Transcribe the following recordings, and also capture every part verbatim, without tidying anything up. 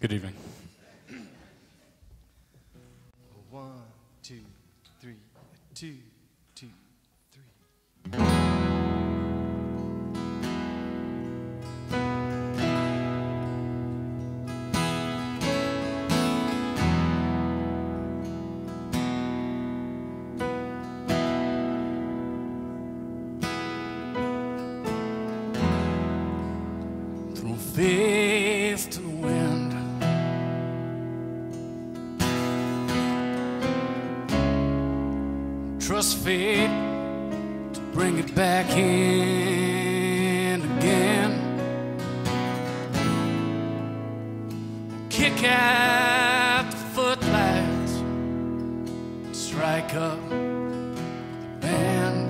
Good evening. One, two, three, two, two, three. Throw faith to the wind, trust fate to bring it back in again. Kick out the footlights, strike up the band.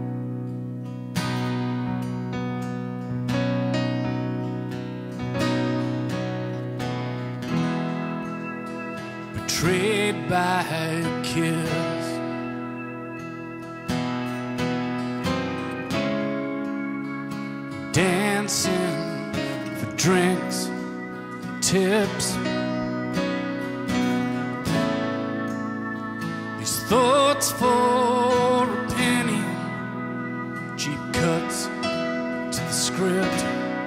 Betrayed by a kiss, dancing for drinks, tips. These thoughts for a penny, cheap cuts to the script.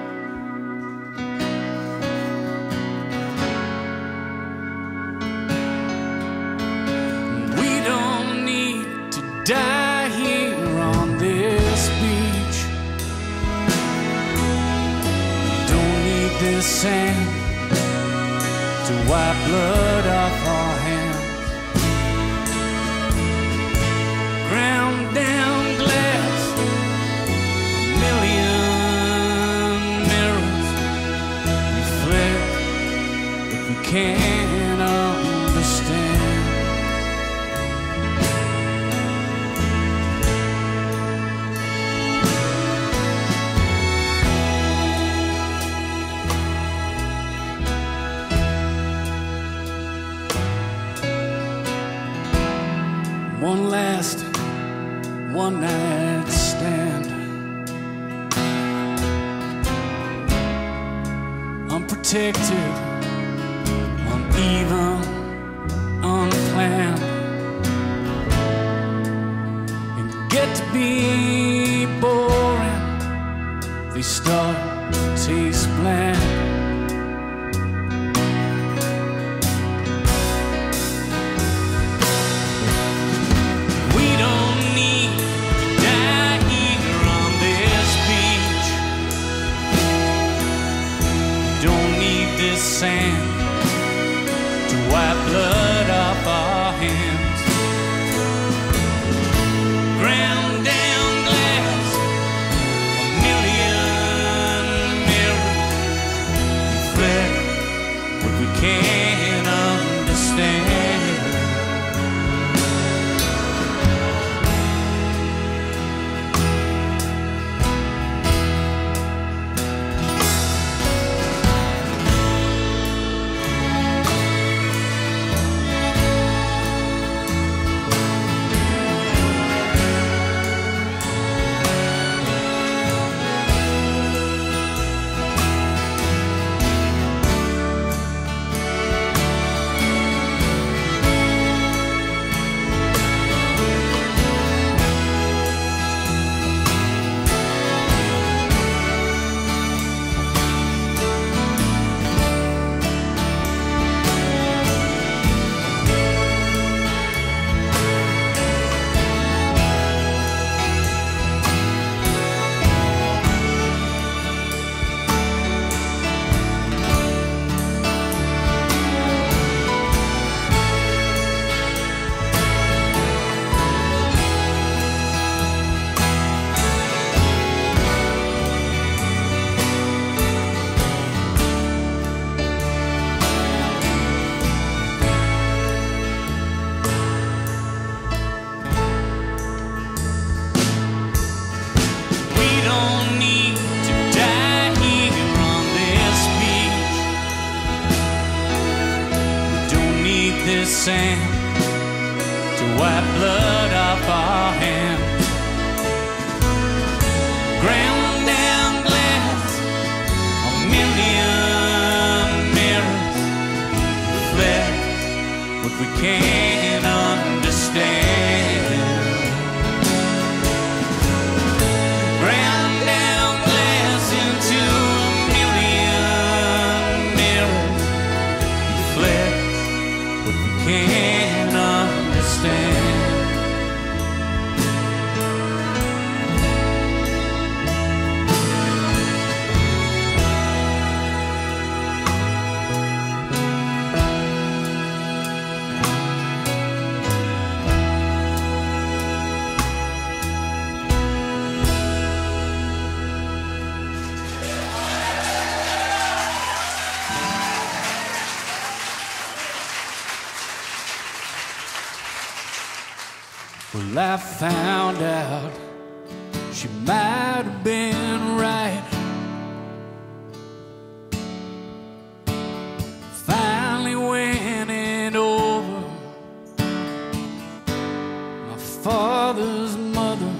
We don't need to die here on this beach. This sand to wipe blood off our hands. Ground down glass, a million mirrors reflect what we can't understand. One last one night stand, unprotected, uneven, unplanned, and get to be boring. They start to taste bland. Sand to wipe blood off our hands. Ground down glass, a million mirrors reflect what we can't understand. Sand to wipe blood off our hands. Ground down glass, a million mirrors we can't understand. Ground down glass into a million mirrors, reflect what we can't understand. Well, I found out she might have been right. Finally winning over my father's mother.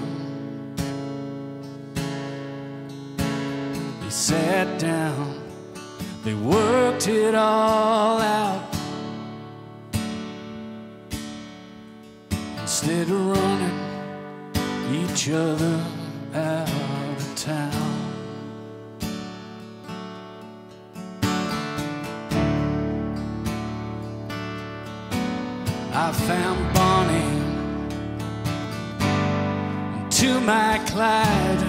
They sat down, they worked it all out. Instead of running each other out of town. I found Bonnie, and to my Clyde,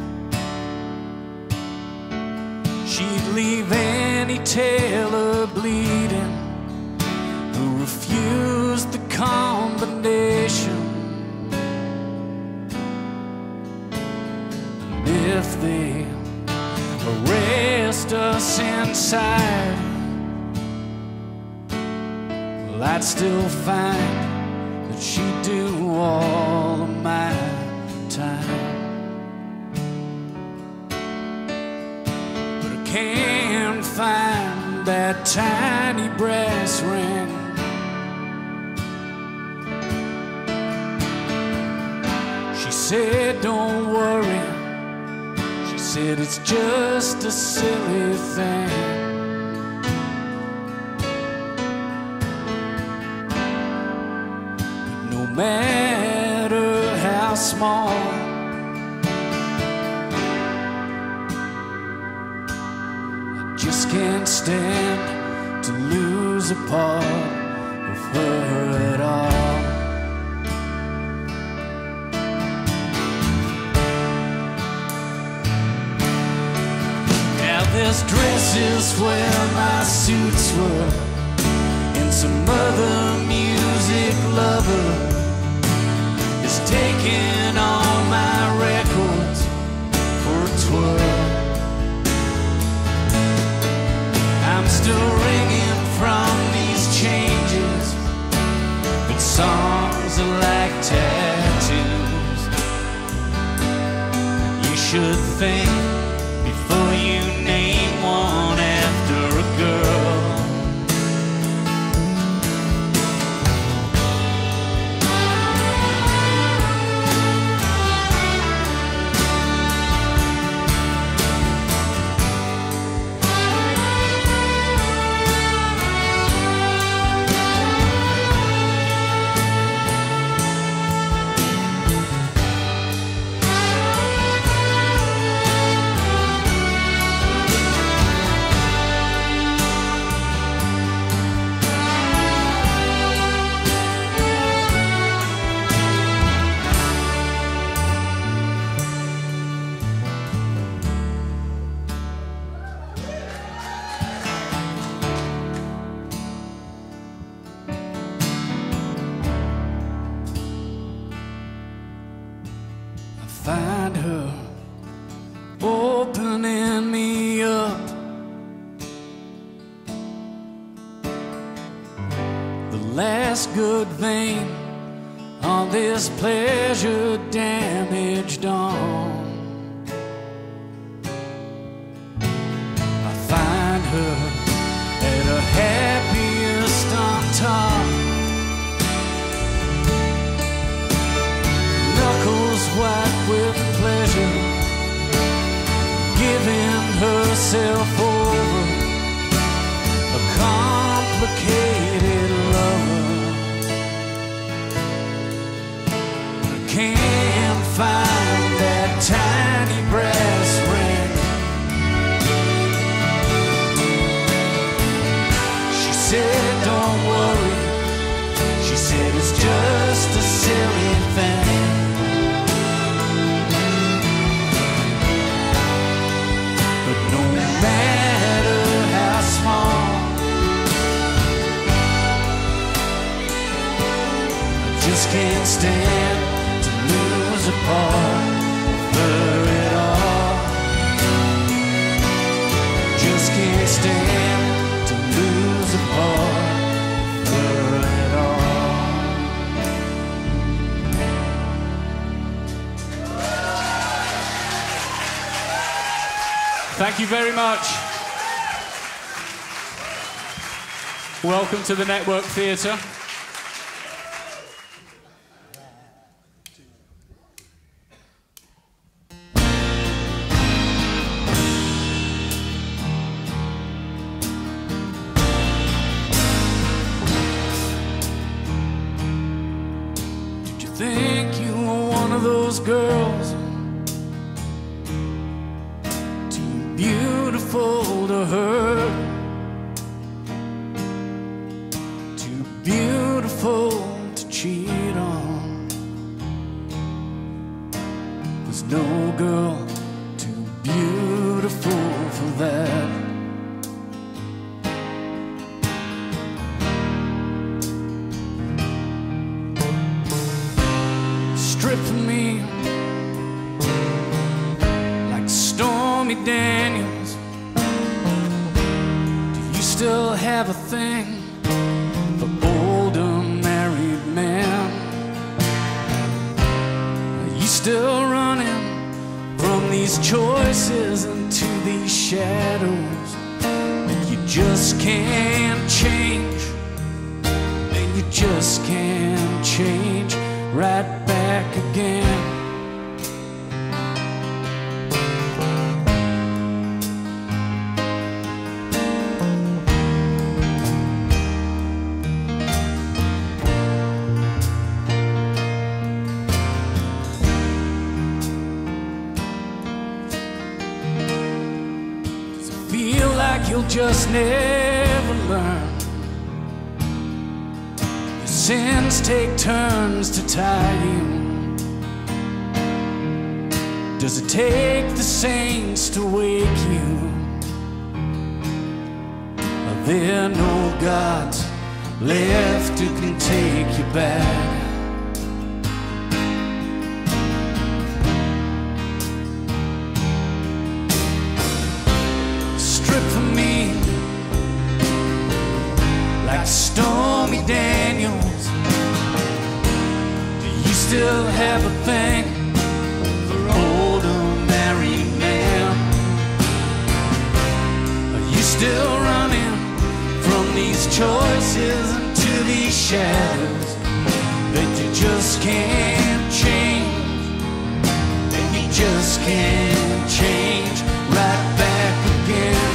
she'd leave any tailor bleeding who refused the combination. And if they arrest us inside, well, I'd still find that she'd do all of my time. But I can't find that tiny brass ring. She said, don't worry. She said, it's just a silly thing. But no matter how small, I just can't stand to lose a part of her at all. This dress is where my suits were, and some other music lover is taking all my records for a twirl. I'm still ringing from these changes, but songs are like tattoos. You should think before you name one after a girl. Find her opening me up, the last good vein on this pleasure damaged dawn. I find her at her happiest on top, knuckles white with pleasure, giving herself over, a complicated lover. Thank you very much. Welcome to the Network Theatre. Did you think you were one of those girls? Beautiful to hurt, too beautiful to cheat on. There's no girl too beautiful for that. Strip from me like Stormy Daniels. Do you still have a thing for older married men? Are you still running from these choices into these shadows that you just can't change? And you just can't change right back again. You'll just never learn. Your sins take turns to tie you. Does it take the saints to wake you? Are there no gods left who can take you back? Stormy Daniels, do you still have a thing for older married men? Are you still running from these choices into these shadows that you just can't change? That you just can't change right back again.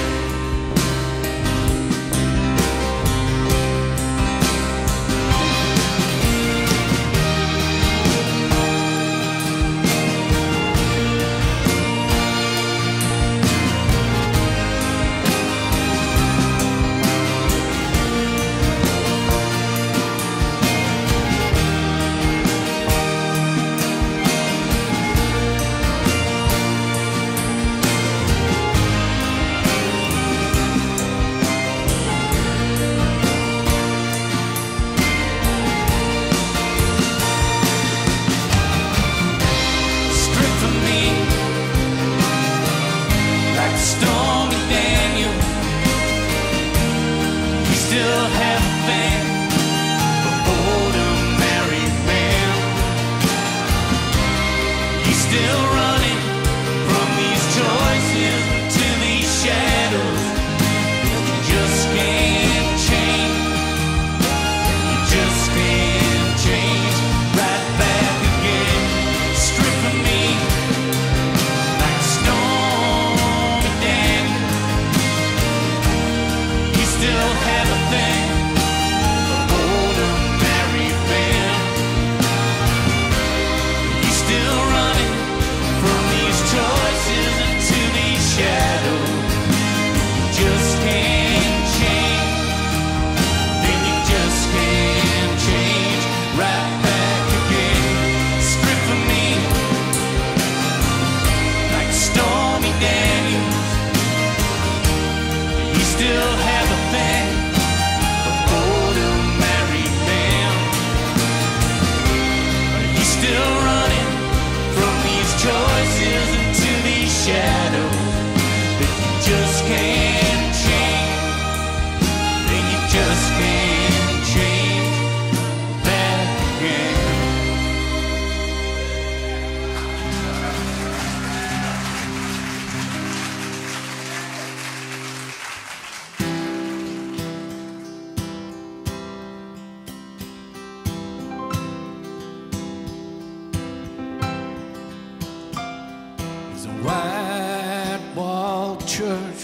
church.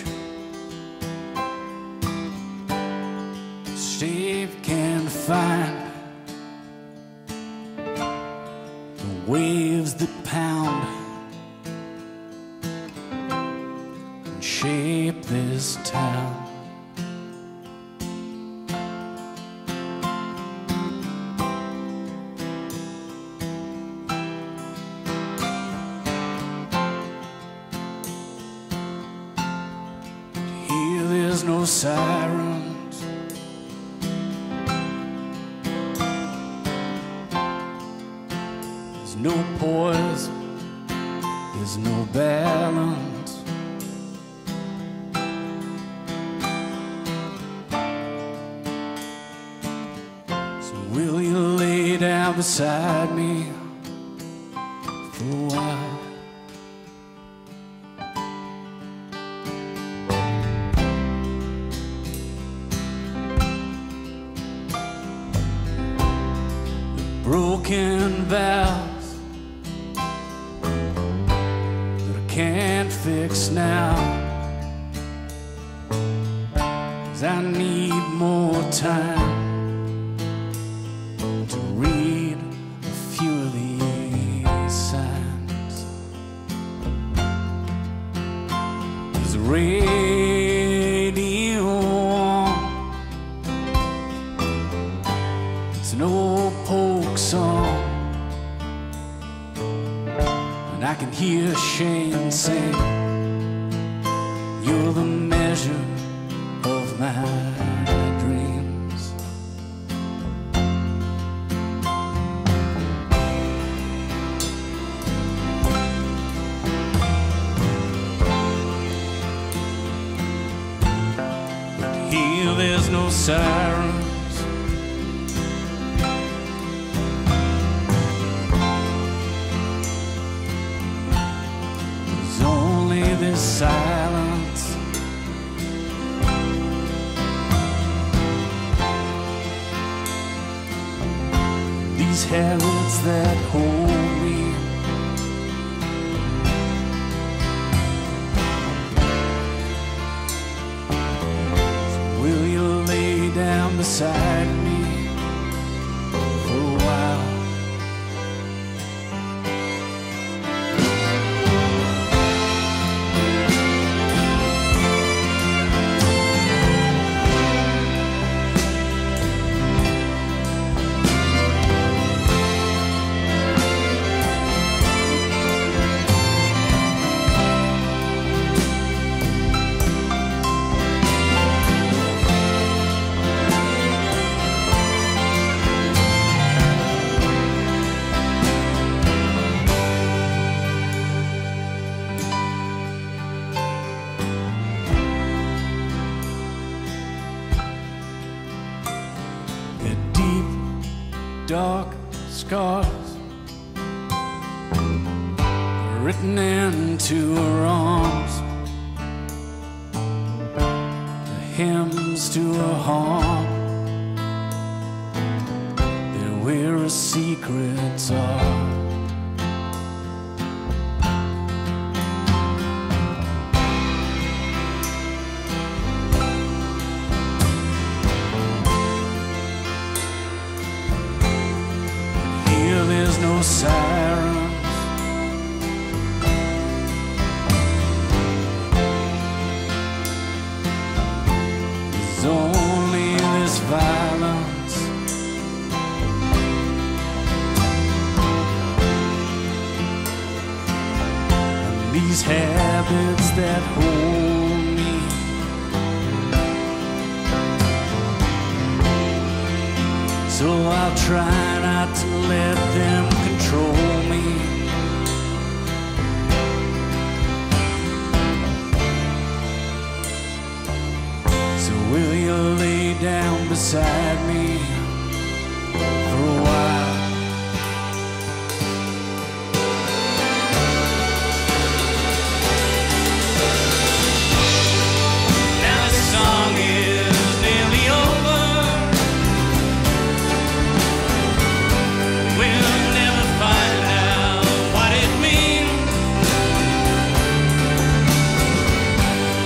Steve can't find the waves that pound and shape this town. Here there's no sirens, there's no poise, there's no balance. So will you lay down beside me for a while? Broken vows that I can't fix now, 'cause I need more time to read a few of these signs. There's a radio on, it's an old folk song, and I can hear Shane sing, you're the measure of my dreams. But here there's no sirens, this silence. These habits that hold me, so will you lay down beside me for a while? Dark scars written into her arms, the hymns to her heart, they're where her secrets are. There's no sirens, there's only this violence. And these habits that hold me, so I'll try not to let them control me. So will you lay down beside me for a while? Now the song is nearly over, we'll never find out what it means.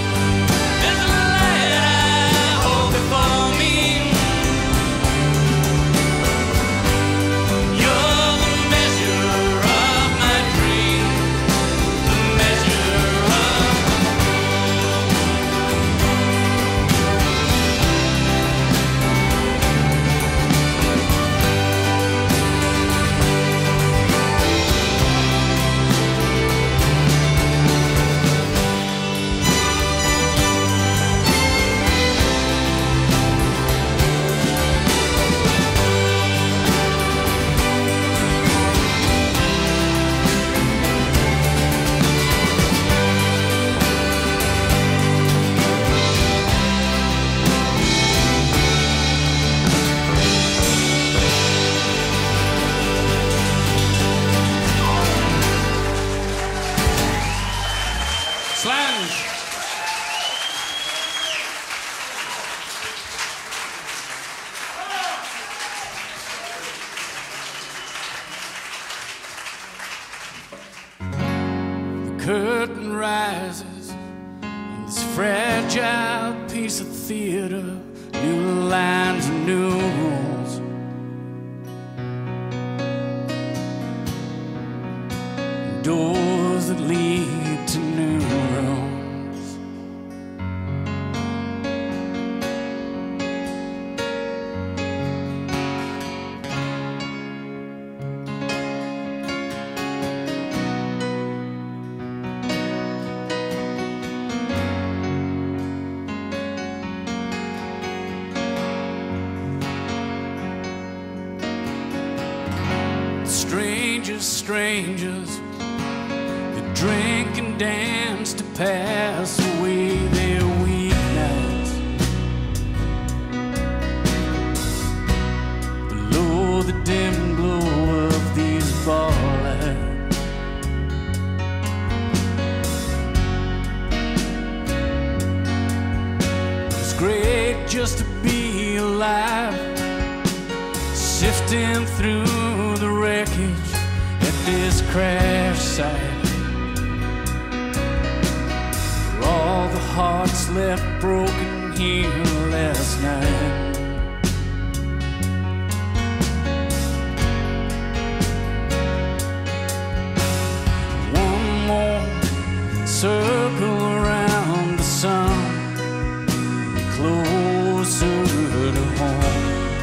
Slange. The curtain rises on this fragile piece of theater, new lines and new rules. Doors that lead to new rooms. Strangers, strangers, drink and dance to pass away their weeknights. Below the dim glow of these bar lights, it's great just to be alive, sifting through the wreckage at this crash site. All the hearts left broken here last night. One more circle around the sun, closer to home.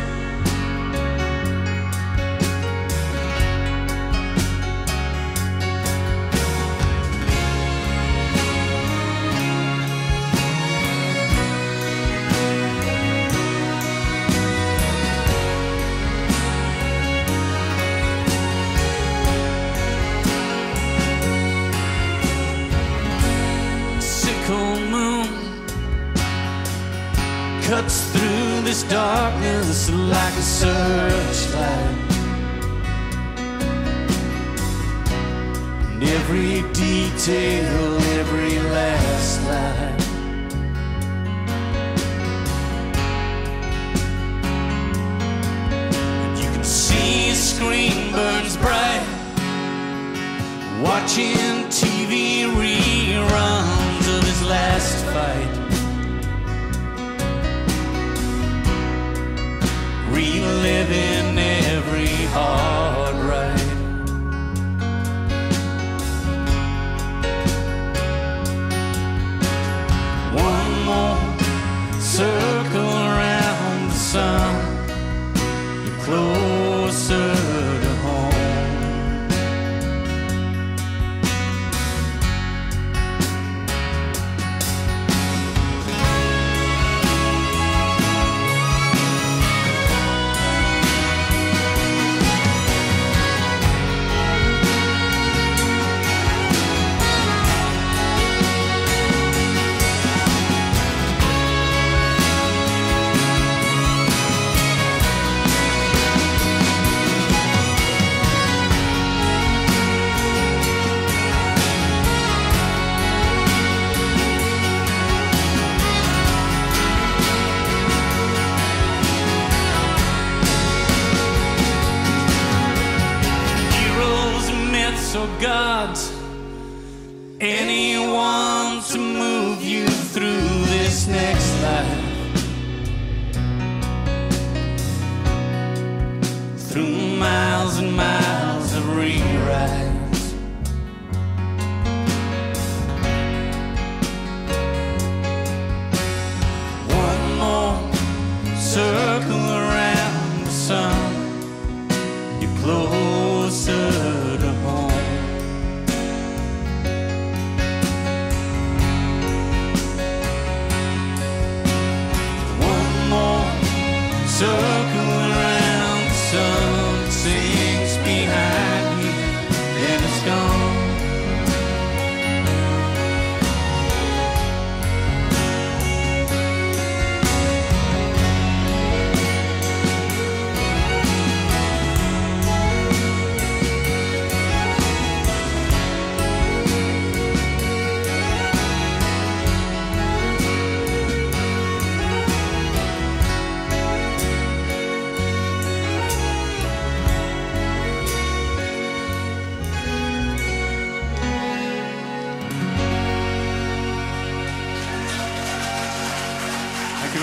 Cuts through this darkness like a searchlight, and every detail, every last line, and you can see a screen burns bright, watching T V reruns of his last fight. Reliving every hard ride. One more circle around the sun, you're closer to home.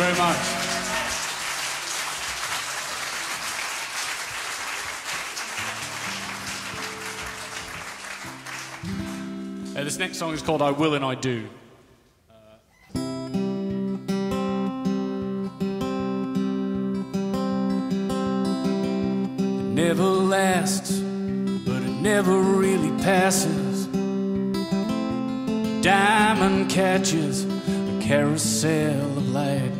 very much. Uh, this next song is called I Will and I Do. It never lasts, but it never really passes. Diamond catches a carousel of light.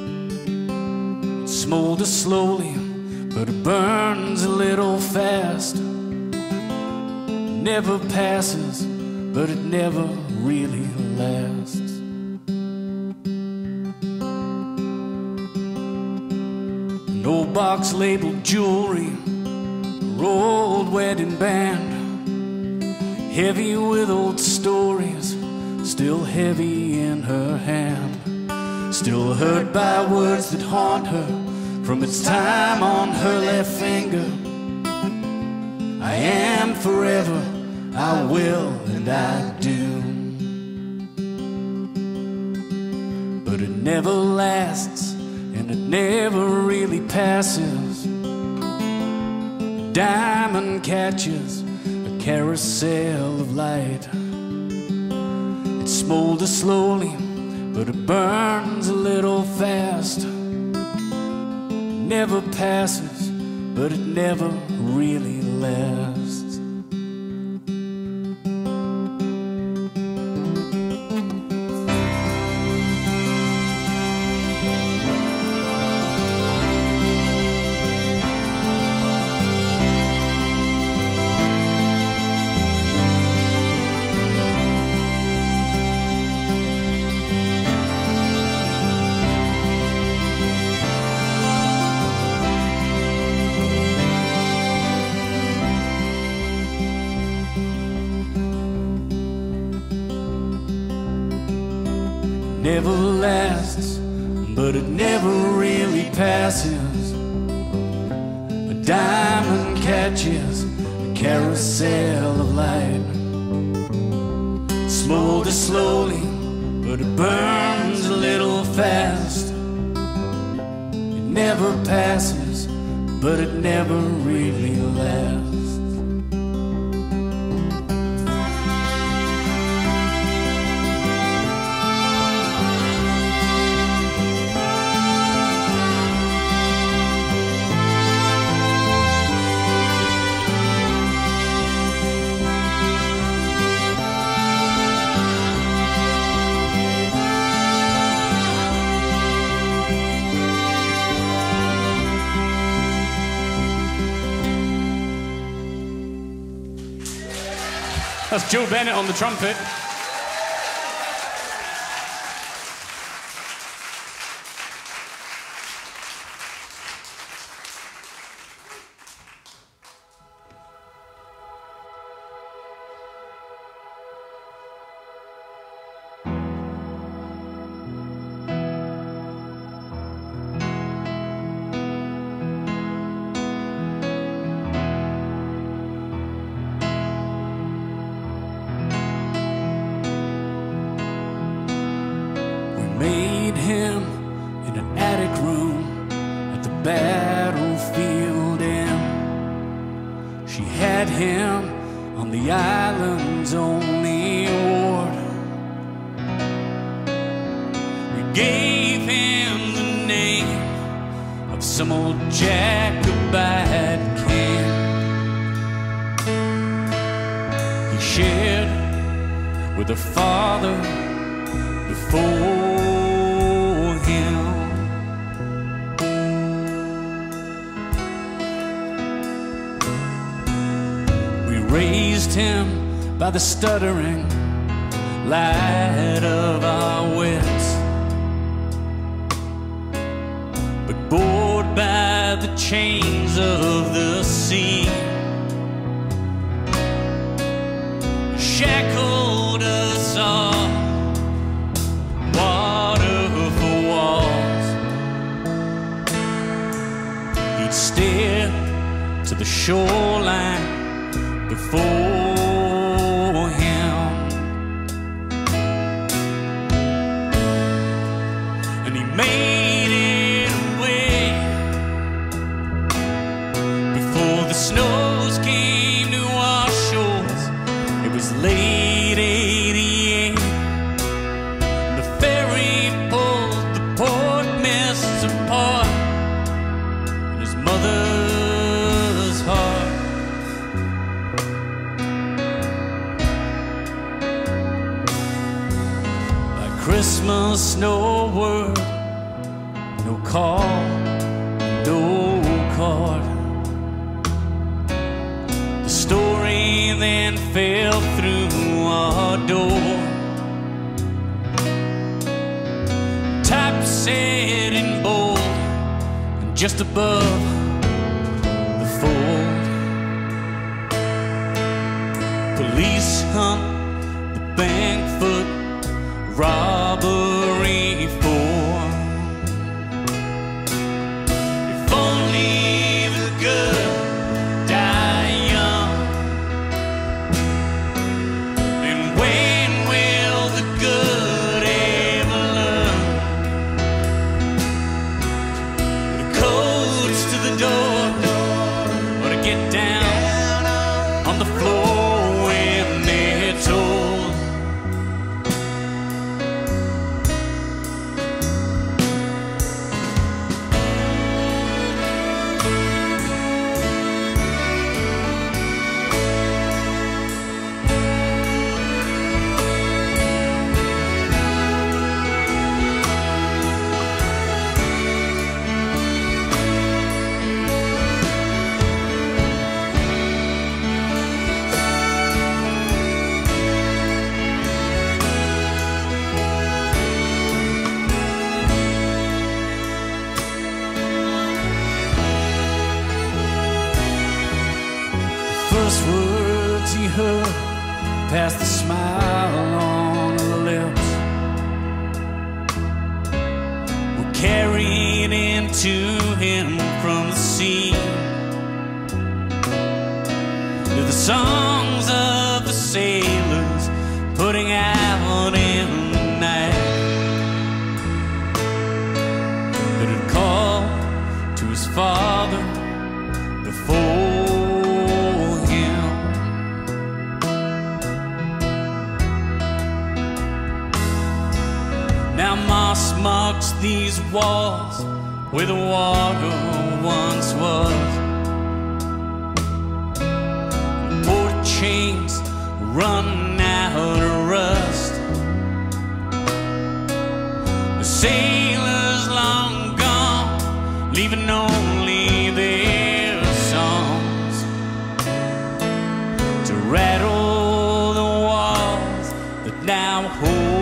It smolders slowly, but it burns a little fast. It never passes, but it never really lasts. An old box labeled jewelry, a old wedding band, heavy with old stories, still heavy in her hand, still hurt by words that haunt her from its time on her left finger. I am forever, I will and I do. But it never lasts and it never really passes. A diamond catches a carousel of light. It smolders slowly, but it burns a little fast. It never passes, but it never really lasts. Never lasts, but it never really passes. A diamond catches a carousel of light. It smolders slowly, but it burns a little fast. It never passes, but it never really lasts. That's Joe Bennett on the trumpet. Made him in an attic room at the battlefield inn. She had him on the island's only ward. We gave him the name of some old Jacobite king. He shared with her father before him. We raised him by the stuttering light of our wits, but bored by the chains of the sea, shackled us all. Stare to the shoreline before him, and he made Christmas, no word, no call, no card. The story then fell through our door. Typeset in bold, and just above the fold, police hunt the bank foot robbery for. If only the good die young, then when will the good ever learn? The codes to the door, or to get down on the floor when they're told. First words he heard past the smile on her lips were carried into him from the sea. To the songs of the sailors putting out in the night, that had called to his father before. Now moss marks these walls where the water once was. Port chains run out of rust. The sailors long gone, leaving only their songs to rattle the walls that now hold.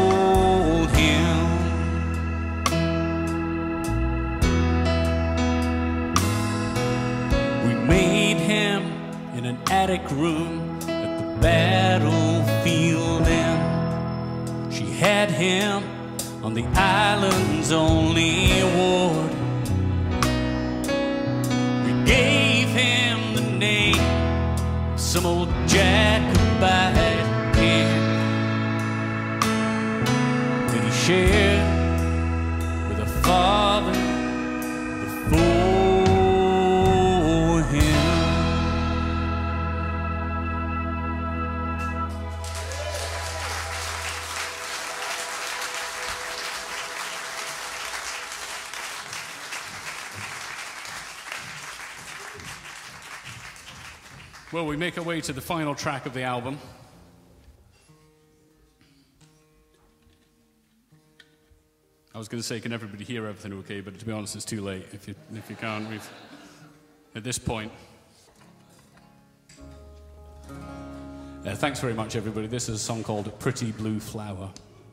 Attic room at the battlefield end. She had him on the island's only ward. We gave him the name of some old Jacobite king that he shared with a father before him. Well, we make our way to the final track of the album. I was going to say, can everybody hear everything okay? But to be honest, it's too late. If you, if you can't, we've, at this point. Uh, thanks very much, everybody. This is a song called Pretty Blue Flower.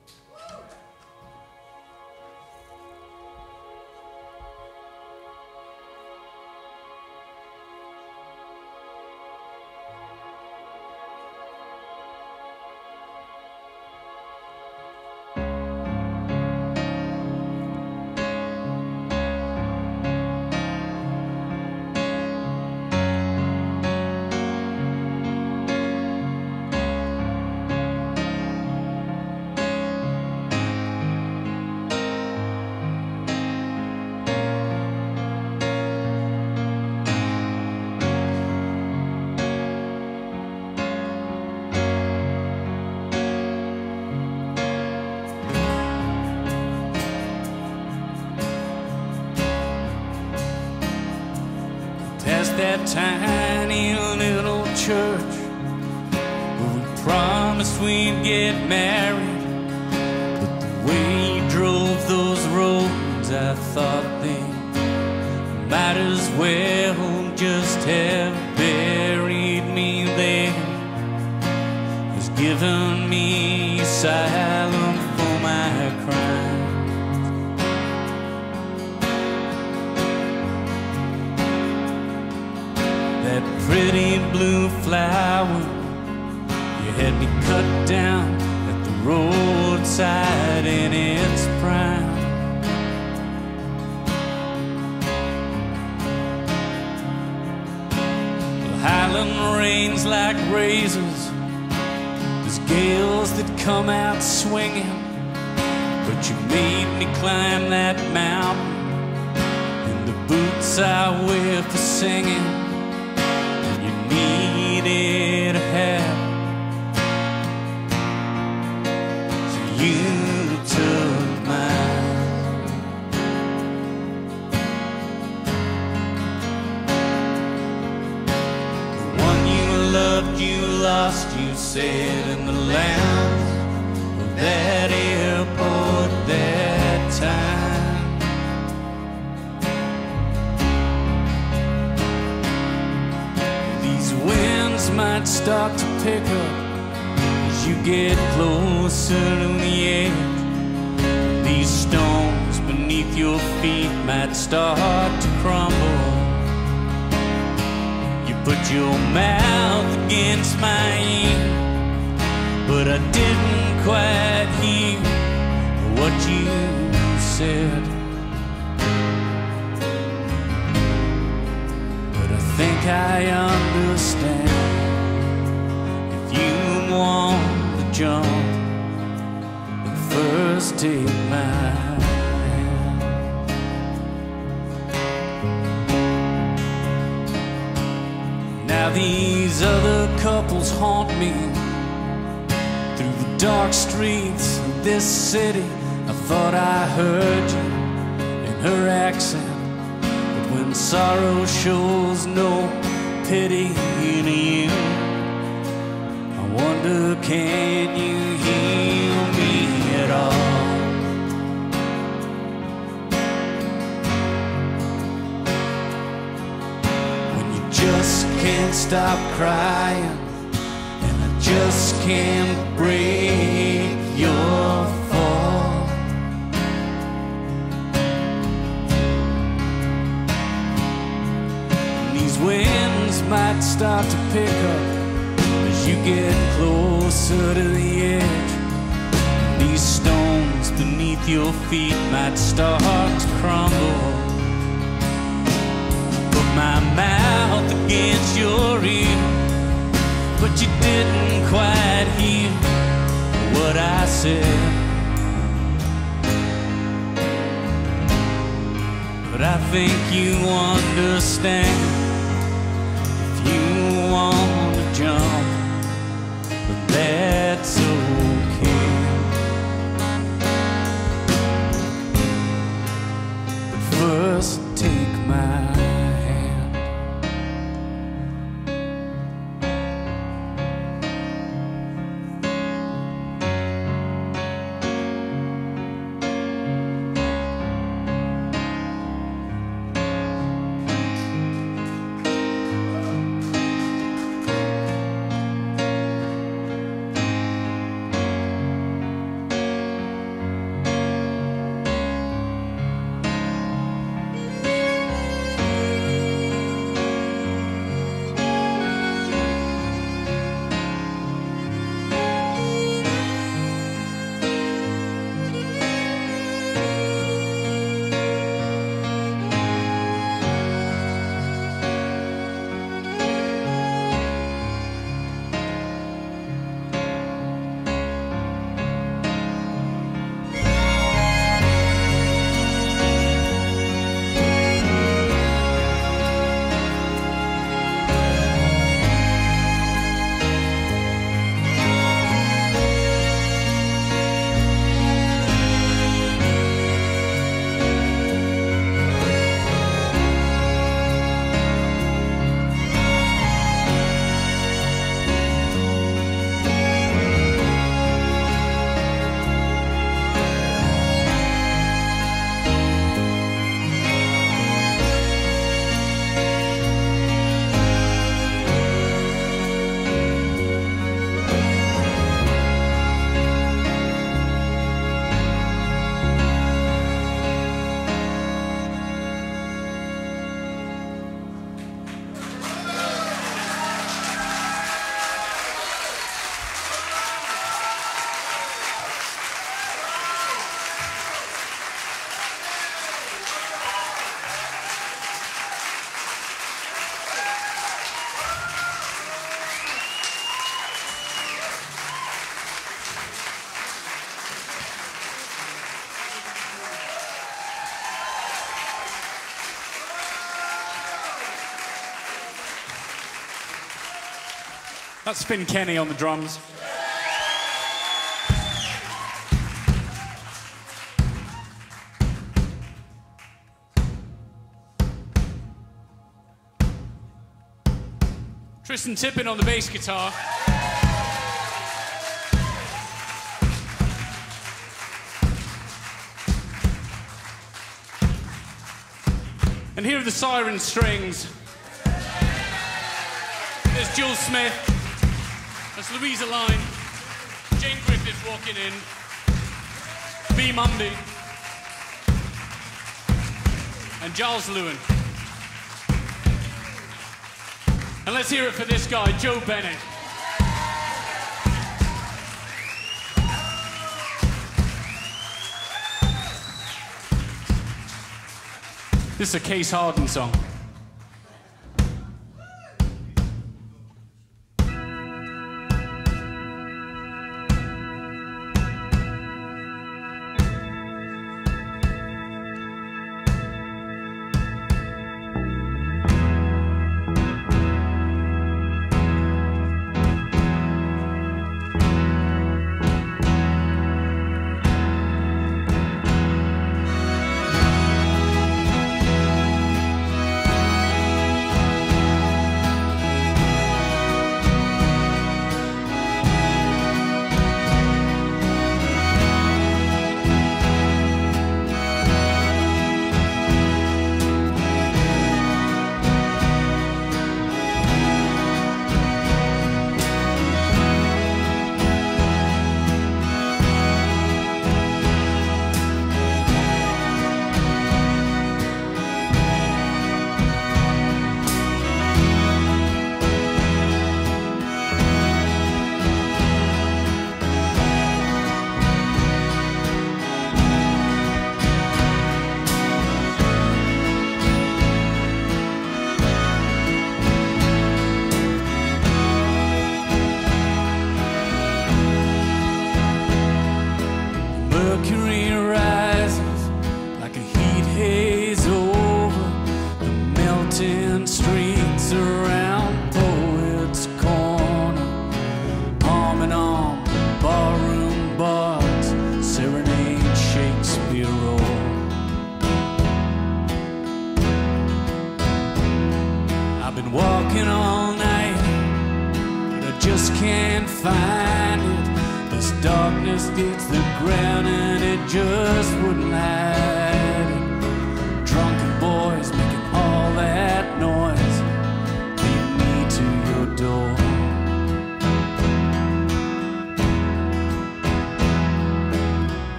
That tiny little church where we promised we'd get married, but the might as well just have buried me there. Has given me asylum for my crime. That pretty blue flower, you had me cut down at the roadside in its prime. Highland rains like razors, there's gales that come out swinging, but you made me climb that mountain in the boots I wear for singing. And you needed a hat, so you took mine. Loved you, lost you, said in the lounge of that airport that time. These winds might start to pick up as you get closer to the edge. These stones beneath your feet might start to crumble. Put your mouth against my ear, but I didn't quite hear what you said. But I think I understand. If you want to jump, then first take my hand. Now these other couples haunt me through the dark streets of this city. I thought I heard you in her accent, but when sorrow shows no pity in you, I wonder, can you heal me at all? Just can't stop crying, and I just can't break your fall. And these winds might start to pick up as you get closer to the edge. And these stones beneath your feet might start to crumble. My mouth against your ear, but you didn't quite hear what I said. But I think you understand. If you want to jump, but that's okay. But first take my That's Finn Kenny on the drums. Tristan Tippin on the bass guitar. And here are the Sirens strings. There's Jules Smith. That's Louisa Line. Jane Griffith walking in. B. Mundy. And Giles Lewin. And let's hear it for this guy, Joe Bennett. This is a Case Harden song.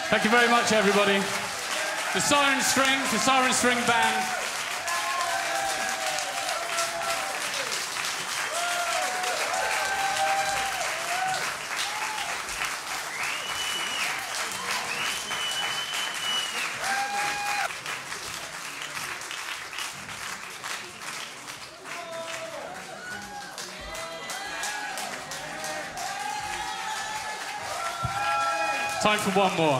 Thank you very much, everybody. The Siren Strings, the Siren String Band. Time for one more.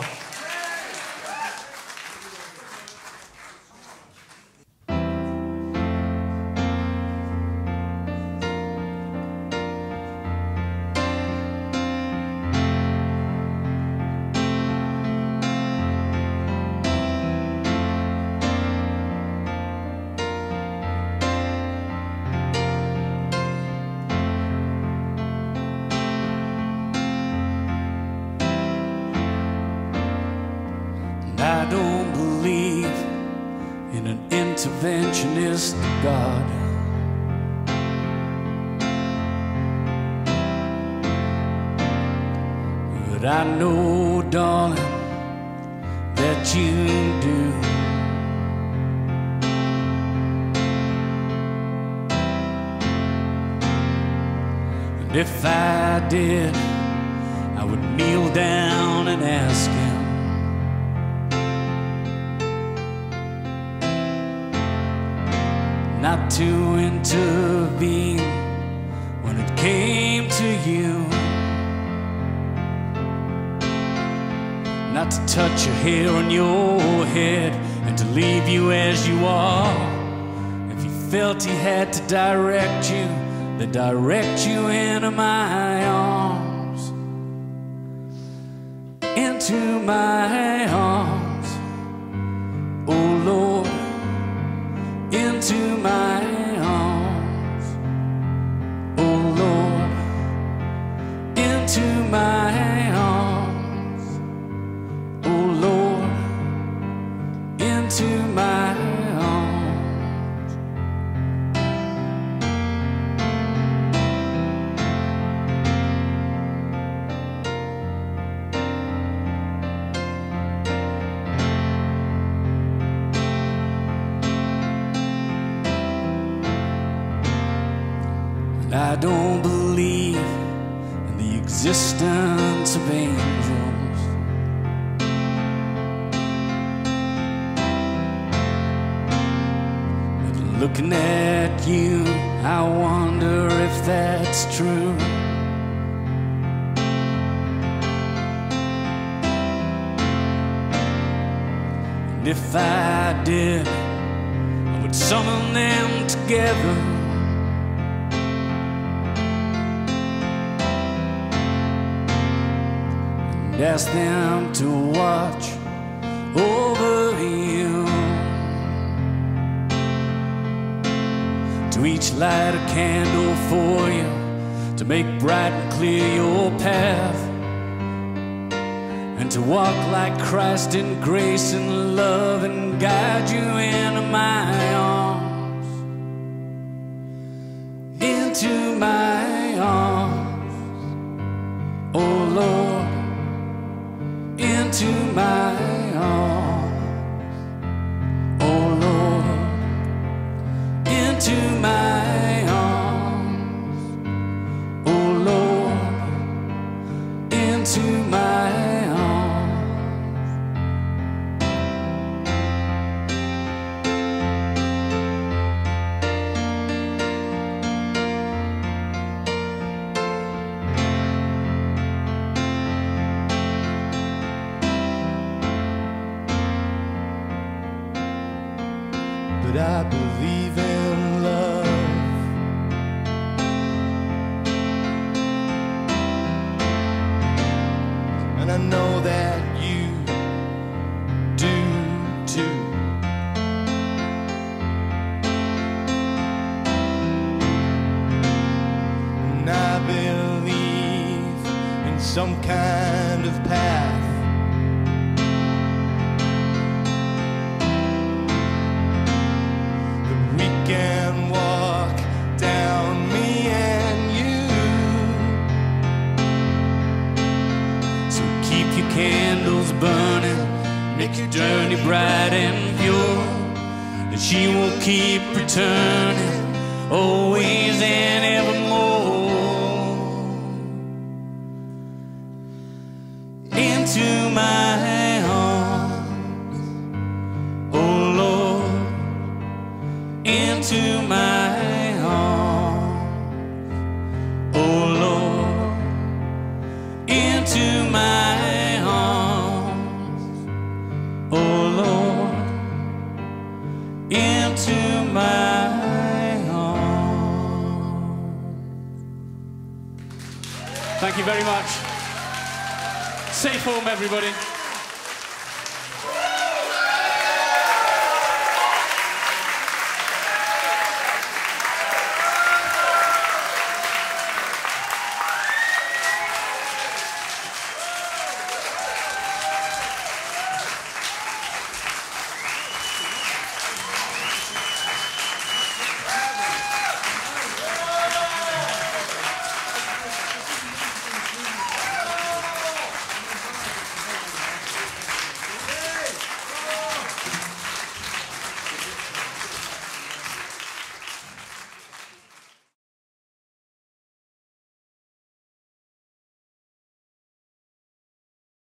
I don't believe in an interventionist God. But I know, darling, that you do. And if I did, I would kneel down and ask him not to intervene when it came to you, not to touch a hair on your head and to leave you as you are. If he felt he had to direct you, then direct you into my arms, into my arms, oh Lord, into my arms, oh Lord, into my arms, oh Lord, into my arms. I don't believe in the existence of angels, but looking at you, I wonder if that's true. And if I did, I would summon them together and ask them to watch over you, to each light a candle for you, to make bright and clear your path, and to walk like Christ in grace and love and guide you into my arms, into my arms, oh Lord, into my arms, oh Lord, into my arms, oh Lord, into my arms. But I believe in love, and I know that you do too. And I believe in some kind of path can walk down, me and you. So keep your candles burning make your journey bright and pure, and she will keep returning, always and evermore, into my arms, oh Lord, into my arms, oh Lord, into my arms, oh Lord, into my Thank you very much. Safe home, everybody.